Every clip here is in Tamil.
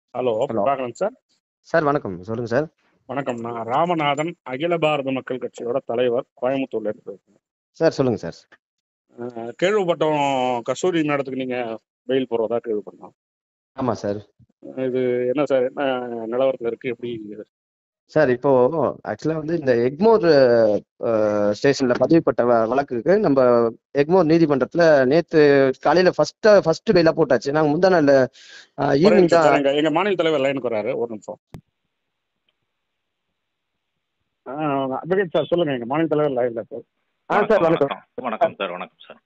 Hello, hello. Prabhakaran sir. Sir வணக்கம். சொல்லுங்க சார். வணக்கம். நான் ராமநாதன், அகில பாரத மக்கள் கட்சியோட தலைவர், கோயம்புத்தூர்ல இருந்து பேசுறேன். சார் சொல்லுங்க சார். கேள்விப்பட்டோம், கஸ்தூரி மேடத்துக்கு நீங்க பெயில் போடுறதா கேள்விப்பட்டோம். ஆமா சார். இது என்ன சார், என்ன நிலவரத்தில் இருக்கு, எப்படி? சார் இப்போ ஆக்சுவலா வந்து இந்த எக்மோர் ஸ்டேஷன்ல பதிவுப்பட்ட வழக்குக்கு நம்ம எக்மோர் நீதிமன்றத்துல நேத்து காலையில ஃபர்ஸ்ட் பெயிலா போட்டாச்சு. நாங்க முந்தா நாள் ஒரே ஈவினிங் நிமிஷம் தான். சார், எங்க மாநில தலைவர் லைனுக்கு வராரு, ஒரு நிமிஷம். அட்வொகேட் சார் சொல்லுங்க, எங்க மாநில தலைவர் லைன்ல சார். சார் வணக்கம். வணக்கம் சார். வணக்கம் சார்.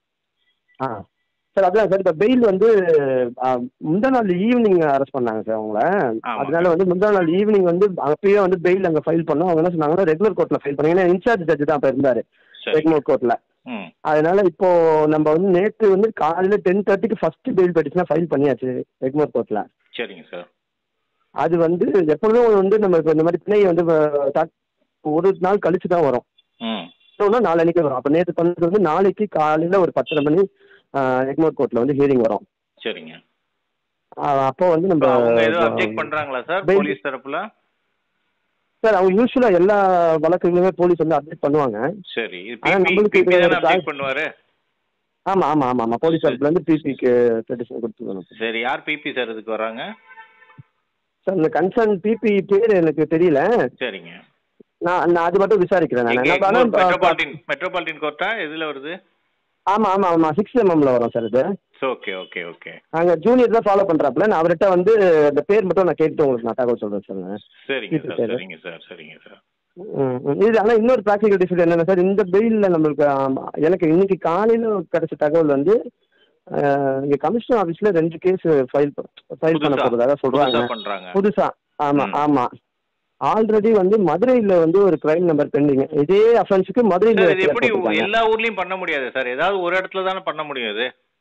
சார் அதான் சார், இப்போ பெயில் வந்து முந்தா நாள் ஈவினிங் அரெஸ்ட் பண்ணாங்க சார் அவங்கள. அதனால வந்து முந்தா நாள் ஈவினிங் வந்து அப்பயே வந்து பெயில் அங்கே ஃபைல் பண்ணோம். அவங்க என்ன சொன்னாங்கன்னா ரெகுலர் கோர்ட்ல ஃபைல் பண்ணாங்க. ஏன்னா இன்சார்ஜ் ஜட்ஜ் தான் அப்போ இருந்தாரு எக்மோர் கோர்ட்ல. அதனால இப்போ நம்ம வந்து நேற்று வந்து காலையில 10:30க்கு ஃபர்ஸ்ட் பெயில் பெட்டிஷனா ஃபைல் பண்ணியாச்சு எக்மோர் கோர்ட்ல. சரிங்க சார். அது வந்து எப்பொழுதும் வந்து நம்ம இப்போ இந்த மாதிரி பிணை வந்து ஒரு நாள் கழிச்சு தான் வரும். நாளைக்கு வரும். அப்போ நேற்று பண்ணது வந்து நாளைக்கு காலையில ஒரு 10:30 மணி எக்மோர் கோர்ட்ல வந்து ஹியரிங் வரும். சரிங்க. அப்போ வந்து நம்ம அப்ஜெக்ட் பண்றாங்களா சார் போலீஸ் தரப்புல? சார் அவங்க யூசுவலா எல்லா வழக்குகளுமே போலீஸ் வந்து அப்டேட் பண்ணுவாங்க. சரி. நம்மளுக்கு பண்ணுவாரு. ஆமா ஆமா ஆமா ஆமா போலீஸ் தரப்புல இருந்து பிபிக்கு பெட்டிஷன் கொடுத்துருவாங்க. சரி, யார் பிபி சார் இதுக்கு வராங்க? சார் இந்த கன்சர்ன் பிபி பேர் எனக்கு தெரியல. சரிங்க. நான் அது மட்டும் விசாரிக்கிறேன். மெட்ரோபாலிட்டன் கோர்ட்டா எதுல வருது? ஆமா ஆமா ஆமா 6mm வரும் சார் இது. Okay okay okay. அங்க ஜூனியர் தான் ஃபாலோ பண்றாப்ல. நான் அவர்கிட்ட வந்து அந்த பேர் மட்டும் நான் கேட்டு உங்களுக்கு நான் தகவல் சொல்றேன் சார். சரிங்க சார். சரிங்க சார். சரிங்க சார். இது ஆனால் இன்னொரு ப்ராக்டிகல் டிஃபெக்ட் என்னன்னா சார், இந்த பெயிலில் நம்மளுக்கு எனக்கு இன்னைக்கு காலையில் கிடைச்ச தகவல் வந்து இங்கே கமிஷனர் ஆஃபீஸில் 2 கேஸ் ஃபைல் பண்ண போகிறதாக சொல்கிறாங்க புதுசா. ஆமாம் ஆமாம். ஆல்ரெடி வந்து மதுரையில் வந்து ஒரு கிரைம் நம்பர் பெண்டிங். இதே அஃபென்ஸுக்கு மதுரையில் எப்படி எல்லா ஊர்லயும் பண்ண முடியாது சார்? ஏதாவது ஒரு இடத்துல தானே பண்ண முடியாது.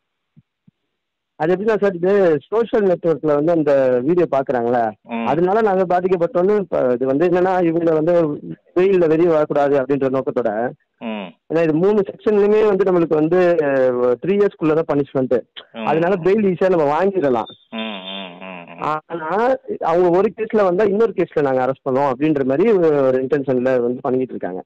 அது எப்படின்னா சார், இது சோஷியல் நெட்ஒர்க்ல வந்து அந்த வீடியோ பாக்குறாங்களா, அதனால நாங்க பாதிக்கப்பட்டோன்னு. இப்போ இது வந்து என்னன்னா, இவங்க வந்து வெயில்ல வெளியே வரக்கூடாது அப்படின்ற நோக்கத்தோட, ஏன்னா இது 3 செக்ஷன்லயுமே வந்து நம்மளுக்கு வந்து 3 இயர்ஸ்க்குள்ளதான் பனிஷ்மெண்ட். அதனால பெயில் ஈஸியா நம்ம வாங்கிடலாம். ஆனா அவங்க ஒரு கேஸ்ல வந்தா இன்னொரு கேஸ்ல நாங்க அரெஸ்ட் பண்ணோம் அப்படின்ற மாதிரி ஒரு இன்டென்ஷன்ல வந்து பண்ணிட்டு இருக்காங்க.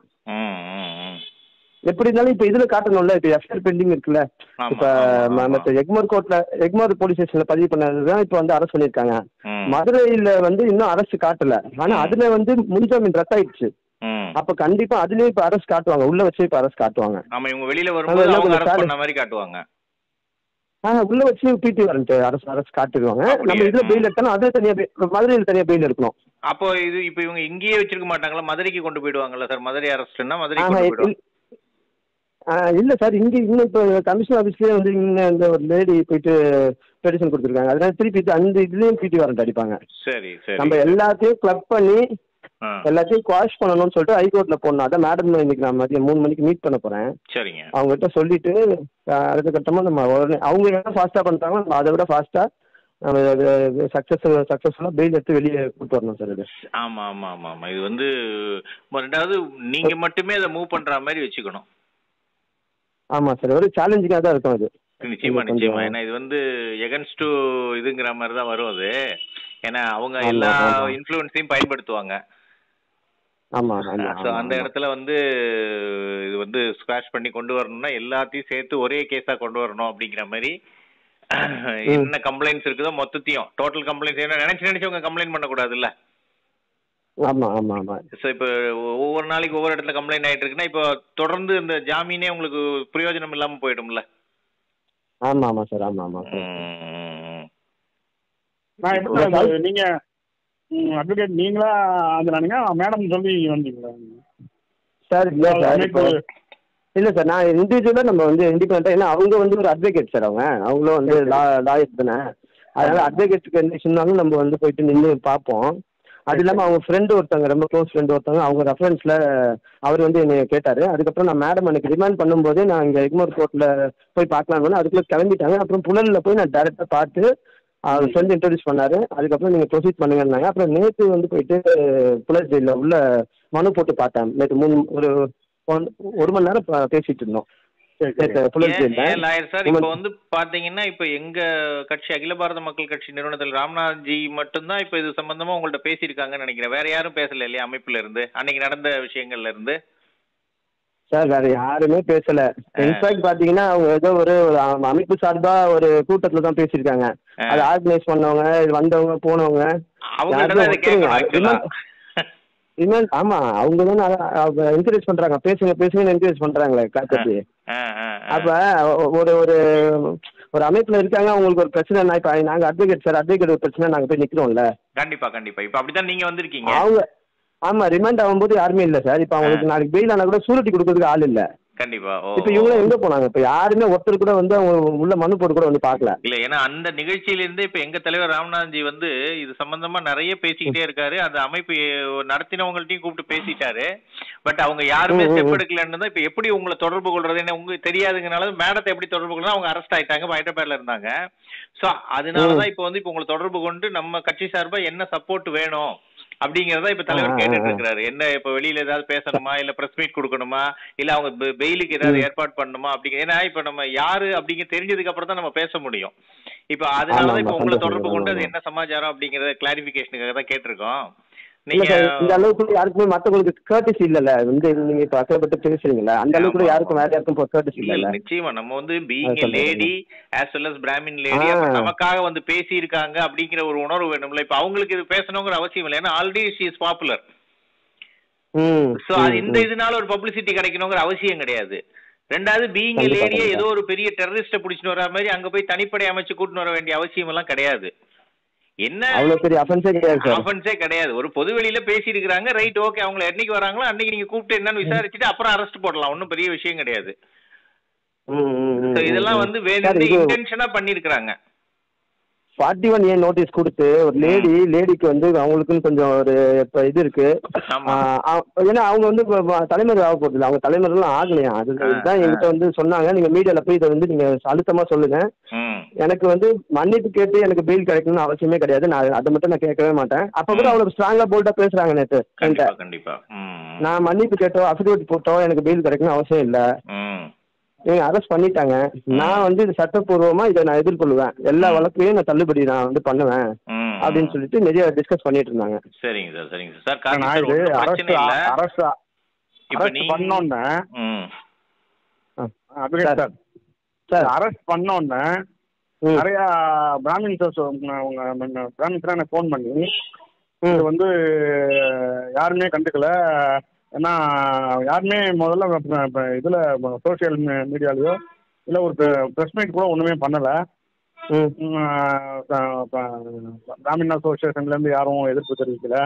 எப்படி இருந்தாலும் இப்ப இதுல காட்டணும்ல, இப்ப எஃப்ஐஆர் பெண்டிங் இருக்குல்ல. இப்ப மற்ற எக்மோர் போலீஸ் ஸ்டேஷன்ல பதிவு பண்ணதுதான் இப்ப வந்து அரெஸ்ட் பண்ணிருக்காங்க. மதுரையில வந்து இன்னும் அரெஸ்ட் காட்டல. ஆனா அதுல வந்து முன்ஜாமீன் ரத்தாயிடுச்சு. அப்ப கண்டிப்பா அதுலயே இப்ப அரெஸ்ட் காட்டுவாங்க, உள்ள வச்சு இப்ப அரெஸ்ட் காட்டுவாங்க. வெளியில வரும்போது காட்டுவாங்க. உள்ள வச்சு பிடி வாரண்ட் அரசு காட்டுவாங்க. நம்ம இதுல பெயில் எடுத்தாலும் அதே தனியா மதுரையில் தனியா பெயில் எடுக்கணும். அப்போ இது இப்ப இவங்க இங்கேயே வச்சிருக்க மாட்டாங்களா? மதுரைக்கு கொண்டு போயிடுவாங்கல்ல சார்? மதுரை அரஸ்ட்னா மதுரை இல்ல சார், இங்க இன்னும் இப்ப கமிஷன் ஆபீஸ்லயே வந்து இந்த ஒரு லேடி போயிட்டு பெட்டிஷன் கொடுத்துருக்காங்க. அதனால திருப்பி அந்த இதுலயும் பிடி வாரண்ட் அடிப்பாங்க. சரி சரி. நம்ம எல்லாத்தையும் கிளப் பண்ணி எல்லாத்தையும் குவாஷ் பண்ணணும்னு சொல்லிட்டு ஹைகோர்ட்ல போடணும். அதான் மேடம் இன்னைக்கு நான் மதியம் 3 மணிக்கு மீட் பண்ண போறேன். சரிங்க. அவங்க கிட்ட சொல்லிட்டு அடுத்த கட்டமா நம்ம உடனே அவங்க என்ன ஃபாஸ்டா பண்றாங்களோ நம்ம அதை விட ஃபாஸ்டா சக்சஸ்ஃபுல்லா பெயில் எடுத்து வெளியே கூட்டு வரணும் சார். இது ஆமா ஆமா ஆமா ஆமா. இது வந்து ரெண்டாவது நீங்க மட்டுமே அதை மூவ் பண்ற மாதிரி வச்சுக்கணும். ஆமா சார், ஒரு சேலஞ்சிங்கா தான் இருக்கும் அது. நிச்சயமா நிச்சயமா. ஏன்னா இது வந்து எகன்ஸ்ட் இதுங்கிற மாதிரி தான் வரும் அது. ஏன்னா அவங்க எல்லா இன்ஃப்ளூயன்ஸையும் பயன்படுத்துவாங்க. அந்த இடத்துல வந்து இது வந்து ஸ்கிராச் பண்ணி கொண்டு வரணும்னா எல்லாத்தையும் சேர்த்து ஒரே கேஸா கொண்டு வரணும் அப்படிங்கிற மாதிரி என்ன கம்ப்ளைண்ட்ஸ் இருக்குதோ மொத்தத்தையும் டோட்டல் கம்ப்ளைண்ட்ஸ். ஏன்னா நினைச்சவங்க கம்ப்ளைண்ட் பண்ணக்கூடாதுல்ல. இப்ப ஒவ்வொரு நாளைக்கு ஒவ்வொரு இடத்துல கம்ப்ளைண்ட் ஆயிட்டு இருக்குன்னா இப்போ தொடர்ந்து இந்த ஜாமீனே உங்களுக்கு பிரயோஜனம் இல்லாம போயிடும்ல. ஆமா ஆமா சார். ஆமா ஆமா. நீங்க அட்வொகேட் நீங்களா மேடம் சொல்லி வந்தீங்களா சார்? இல்ல சார், நான் இண்டிவிஜுவலா நம்ம வந்து இண்டிபெண்டா. ஏன்னா அவங்க வந்து ஒரு அட்வொகேட் சார். அவங்களும் வந்து லாயர் தானே. அதனால அட்வொகேட்டுக்கு எந்த சொன்னாலும் நம்ம வந்து போயிட்டு நின்று பார்ப்போம். அது இல்லாமல் அவங்க ஃப்ரெண்டு ஒருத்தவங்க, ரொம்ப க்ளோஸ் ஃப்ரெண்டு ஒருத்தவங்க, அவங்க ரெஃபரன்ஸில் அவர் வந்து என்னை கேட்டார். அதுக்கப்புறம் நான் மேடம் எனக்கு ரிமாண்ட் பண்ணும்போது நான் இங்கே எக்மோர் கோர்ட்டில் போய் பார்க்கலாம்னு அதுக்குள்ளே கிளம்பிட்டாங்க. அப்புறம் புழலில் போய் நான் டேரெக்டாக பார்த்து அவர் ஃப்ரெண்டு இன்ட்ரடியூஸ் பண்ணார். அதுக்கப்புறம் நீங்கள் ப்ரொசீட் பண்ணுங்கன்னாங்க. அப்புறம் நேற்று வந்து போயிட்டு புழல் ஜெயிலில் உள்ள மனு போட்டு பார்த்தேன். நேற்று 1 மணி நேரம் பேசிகிட்டு இருந்தோம். லாயர் சார் இப்ப வந்து பாத்தீங்கன்னா இப்ப எங்க கட்சி அகில பாரத மக்கள் கட்சி நிறுவனத்தில் ராம்நாத்ஜி மட்டும்தான் இப்ப இது சம்பந்தமா உங்கள்ட்ட பேசியிருக்காங்கன்னு நினைக்கிறேன். வேற யாரும் பேசல இல்லையா அமைப்புல இருந்து அன்னைக்கு நடந்த விஷயங்கள்ல இருந்து? சார் வேற யாருமே பேசல. இன்ஃபேக்ட் பாத்தீங்கன்னா அவங்க ஏதோ ஒரு அமைப்பு சார்பா ஒரு கூட்டத்துல தான் பேசியிருக்காங்க. அதை ஆர்கனைஸ் பண்ணவங்க, வந்தவங்க, போனவங்க ஆமா அவங்க தானே என்கரேஜ் பண்றாங்க, பேசுங்க பேசுங்கன்னு என்கரேஜ் பண்றாங்களே காத்தி. அப்ப ஒரு ஒரு ஒரு அமைப்புல இருக்காங்க, அவங்களுக்கு ஒரு பிரச்சனை, இப்ப நாங்க அட்வொகேட் சார், அட்வொகேட் ஒரு பிரச்சனை நாங்க போய் நிக்கிறோம்ல. கண்டிப்பா கண்டிப்பா. இப்ப அப்படித்தான் நீங்க வந்திருக்கீங்க. அவங்க ஆமா ரிமாண்ட் ஆகும்போது யாருமே இல்ல சார். இப்ப அவங்களுக்கு நாளைக்கு பெயில் ஆனா கூட சூரிட்டி கொடுக்கறதுக்கு ஆள் இல்ல. கண்டிப்பா. இப்ப இவங்க எங்க போனாங்க? இப்ப யாருமே ஒருத்தர் கூட வந்து அவங்க உள்ள மனு போட்டு கூட வந்து பாக்கல. இல்ல ஏன்னா அந்த நிகழ்ச்சியில இருந்து இப்ப எங்க தலைவர் ராம்நாத்ஜி வந்து இது சம்பந்தமா நிறைய பேசிக்கிட்டே இருக்காரு. அந்த அமைப்பு நடத்தினவங்கள்ட்டையும் கூப்பிட்டு பேசிட்டாரு. பட் அவங்க யாருமே ஸ்டெப் எடுக்கலன்னு தான். இப்ப எப்படி உங்களை தொடர்பு கொள்றது என்ன உங்களுக்கு தெரியாதுங்கனால மேடத்தை எப்படி தொடர்பு கொள்றது? அவங்க அரெஸ்ட் ஆயிட்டாங்க, ஹைதராபாத்ல இருந்தாங்க. சோ அதனாலதான் இப்ப வந்து இப்ப உங்களை தொடர்பு கொண்டு நம்ம கட்சி சார்பா என்ன சப்போர்ட் வேணும் அப்படிங்கறத இப்ப தலைவர் கேட்டுட்டு இருக்காரு. என்ன இப்ப வெளியில ஏதாவது பேசணுமா, இல்ல பிரஸ் மீட் கொடுக்கணுமா, இல்ல அவங்க பெயிலுக்கு ஏதாவது ஏற்பாடு பண்ணணுமா அப்படிங்கிற. ஏன்னா இப்ப நம்ம யாரு அப்படிங்க தெரிஞ்சதுக்கு அப்புறம் தான் நம்ம பேச முடியும். இப்ப அதனாலதான் இப்ப உங்களை தொடர்பு கொண்டு அது என்ன சமாச்சாரம் அப்படிங்கறத கிளாரிபிகேஷனுக்காக தான் கேட்டிருக்கோம். இந்த அளவுக்கு யாருக்குமே மத்தவங்களுக்கு கர்ட்டசி இல்லல. வந்து நீங்க இப்ப அக்கறைப்பட்டு பேசுறீங்களா, அந்த அளவுக்கு யாருக்கும் வேற யாருக்கும் கர்ட்டசி இல்ல. நிச்சயமா நம்ம வந்து being a lady as well as Brahmin lady நமக்காக வந்து பேசி இருக்காங்க அப்படிங்கிற ஒரு உணர்வு வேணும்ல. இப்ப அவங்களுக்கு இது பேசணுங்கிற அவசியம் இல்லை. ஏன்னா already she is popular. So அது இந்த இதனால ஒரு பப்ளிசிட்டி கிடைக்கணுங்கிற அவசியம் கிடையாது. ரெண்டாவது பீயிங் எ லேடியை ஏதோ ஒரு பெரிய டெரரிஸ்ட புடிச்சிட்டு வர மாதிரி அங்க போய் தனிப்படை அமைச்சு கூட்டிட்டு வர வேண்டிய அவசியம் எல்லாம் கிடையாது. என்ன அவ்வளவு பெரிய அஃபென்ஸே கிடையாது. ஒரு பொது வெளியில பேசி இருக்காங்க, ரைட், ஓகே. அவங்க என்னைக்கு வராங்களோ அன்னைக்கு நீங்க கூப்பிட்டு என்னன்னு விசாரிச்சுட்டு அப்புறம் அரெஸ்ட் போடலாம். ஒன்னும் பெரிய விஷயம் கிடையாது. இதெல்லாம் வந்து வேற இன்டென்ஷனா பண்ணிருக்காங்க. 41A நோட்டீஸ் கொடுத்து ஒரு லேடிக்கு வந்து அவங்களுக்குன்னு கொஞ்சம் ஒரு இது இருக்கு. ஏன்னா அவங்க வந்து தலைமுறை ஆக போகுது, அவங்க தலைமுறைலாம் ஆகலையா. அதுதான் என்கிட்ட வந்து சொன்னாங்க, நீங்க மீடியால போய் இதை வந்து நீங்க அழுத்தமா சொல்லுங்க. எனக்கு வந்து மன்னிப்பு கேட்டு எனக்கு பெயில் கிடைக்கணும்னு அவசியமே கிடையாது. நான் அதை மட்டும் நான் கேட்கவே மாட்டேன். அப்ப கூட அவ்வளவு ஸ்ட்ராங்கா போல்டா பேசுறாங்க நேற்று. கண்டிப்பா நான் மன்னிப்பு கேட்டோம், அஃபிடவிட் போட்டோம், எனக்கு பெயில் கிடைக்கணும் அவசியம் இல்ல. நீங்க அரெஸ்ட் பண்ணிட்டாங்க. நான் வந்து இது சட்டப்பூர்வமா இதை நான் எதிர்கொள்வேன், எல்லா வழக்கையும் நான் தள்ளுபடி நான் வந்து பண்ணுவேன் அப்படின்னு சொல்லிட்டு நிறைய டிஸ்கஸ் பண்ணிட்டு இருந்தாங்க. சரிங்க சார், சரிங்க சார். அரெஸ்ட் பண்ணோன்னு நிறைய பிராமின்ஸ் எனக்கு போன் பண்ணி இது வந்து யாருமே கண்டுக்கல. ஏன்னா யாருமே முதல்ல இதுல சோசியல் மீடியாலயோ இல்ல ஒரு பிரஸ் மீட் கூட ஒண்ணுமே பண்ணல. பிராமின் அசோசியேஷன்ல இருந்து யாரும் எதிர்ப்பு தெரிவிக்கல.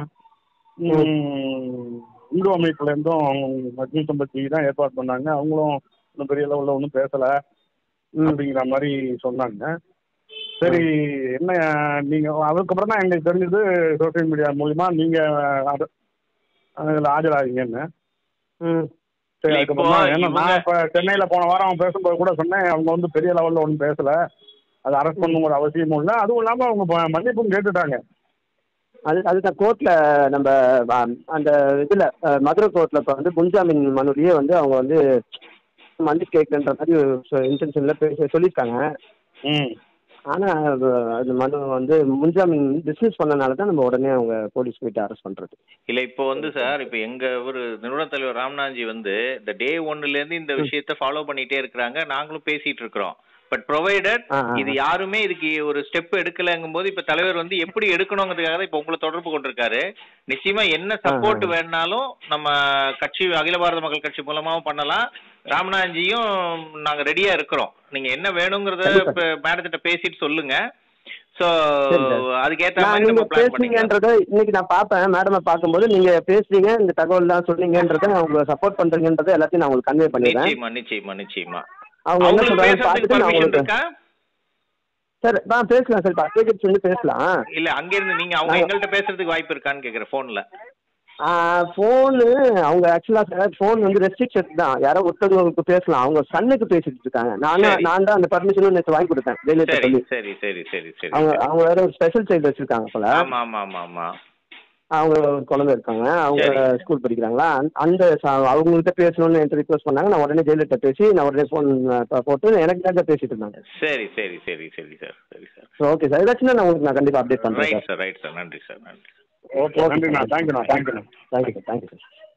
இந்து அமைப்புல இருந்தும் மத்திய சம்பத்தி தான் ஏற்பாடு பண்ணாங்க. அவங்களும் ஒன்றும் பெரிய லெவலில் ஒன்றும் பேசல அப்படிங்கிற மாதிரி சொன்னாங்க. சரி, என்ன நீங்க அதுக்கப்புறம் தான் எங்களுக்கு தெரிஞ்சது சோசியல் மீடியா மூலியமா நீங்க அதில் ஆஜராகீங்கன்னு. சரி, அதுக்கப்புறம் ஏன்னா நான் இப்போ சென்னையில் போன வாரம் அவன் பேசும்போது கூட சொன்னேன், அவங்க வந்து பெரிய லெவலில் ஒன்றும் பேசலை, அது அரெஸ்ட் பண்ணுங்கிற அவசியமும் இல்லை. அதுவும் இல்லாமல் அவங்க மன்னிப்பும் கேட்டுட்டாங்க. அதுதான் கோர்ட்டில் நம்ம அந்த இதில் மதுரை கோர்ட்டில் இப்போ வந்து முன்ஜாமீன் மனுலேயே வந்து அவங்க வந்து மன்னிப்பு கேட்குன்ற மாதிரி இன்டென்ஷனில் சொல்லியிருக்காங்க. ஆனால் அந்த மனு வந்து முன்ஜாமீன் டிஸ்மிஸ் பண்ணனால தான் நம்ம உடனே அவங்க போலீஸ் போயிட்டு அரெஸ்ட் பண்ணுறது. இல்லை இப்போ வந்து சார், இப்போ எங்கள் ஒரு நிறுவன தலைவர் ராம்நாத்ஜி வந்து இந்த டே ஒன்னுலேருந்து இந்த விஷயத்தை ஃபாலோ பண்ணிகிட்டே இருக்கிறாங்க. நாங்களும் பேசிகிட்டு இருக்கிறோம். பட் ப்ரொவைடட் இது யாருமே இதுக்கு ஒரு ஸ்டெப் எடுக்கலங்கும் போது இப்ப தலைவர் வந்து எப்படி எடுக்கணுங்கிறதுக்காக இப்ப உங்களை தொடர்பு கொண்டிருக்காரு. நிச்சயமா என்ன சப்போர்ட் வேணாலும் நம்ம கட்சி அகில பாரத மக்கள் கட்சி மூலமாவும் பண்ணலாம். ராம்நாத்ஜியும் நாங்க ரெடியா இருக்கிறோம். நீங்க என்ன வேணுங்கிறத இப்ப மேடத்திட்ட பேசிட்டு சொல்லுங்க. சோ அதுக்கேற்ற மாதிரி நம்ம பிளான் பண்ணிக்கன்றத இன்னைக்கு நான் பாப்பேன். மேடமை பார்க்கும்போது நீங்க பேசுறீங்க, இந்த தகவல் தான் சொன்னீங்கன்றத அவங்க சப்போர்ட் பண்றீங்கன்றத எல்லாத்தையும் நான் உங்களுக்கு கன்வே பண்ணிடுறேன். நிச்சயமா நிச்சயமா நிச்சயமா. அவங்க என்ன சொல்றாங்க பார்த்துட்டு நான் உங்களுக்கு சார் பேசலாம் சார், அட்வொகேட்ஸ் வந்து பேசலாம். இல்ல அங்க இருந்து நீங்க அவங்க எங்கள்கிட்ட பேசுறதுக்கு வாய்ப்பு இருக்கான்னு கேக்குறேன் போன்ல. ஃபோனு அவங்க ஆக்சுவலா சார் ஃபோன் வந்து ரெஸ்ட்ரிக்ஷன் தான், யாரோ ஒருத்தவங்களுக்கு பேசலாம். அவங்க சன்னுக்கு பேசிட்டு இருக்காங்க. நான் தான் அந்த பர்மிஷனும் நேற்று வாங்கி கொடுத்தேன் ஜெயலலிதா சொல்லி. சரி சரி சரி சரி. அவங்க வேற ஒரு ஸ்பெஷல் சைல்டு வச்சிருக்காங்க போல. ஆமா ஆமா ஆமா ஆமா. அவங்க ஒரு குழந்தை இருக்காங்க, அவங்க ஸ்கூல் படிக்கிறாங்களா, அந்த அவங்கள்ட்ட பேசணும்னு என்கிட்ட ரிக்வஸ்ட் பண்ணாங்க. நான் உடனே ஜெயலலிதா பேசி நான் உடனே ஃபோன் போட்டு எனக்கு தான் பேசிட்டு இருந்தாங்க. சரி சரி சரி சரி சார், சரி சார். ஓகே சார், ஏதாச்சும் நான் உங்களுக்கு நான் கண்டிப்பாக அப்டேட் பண்ணுறேன் ரைட் சார், ரைட் சார். நன்றி சார், நன்றி. ஓகே, நன்றிண்ணா. தேங்க்யூண்ணா, தேங்க்யூண்ணா. Thank you sir, thank you sir.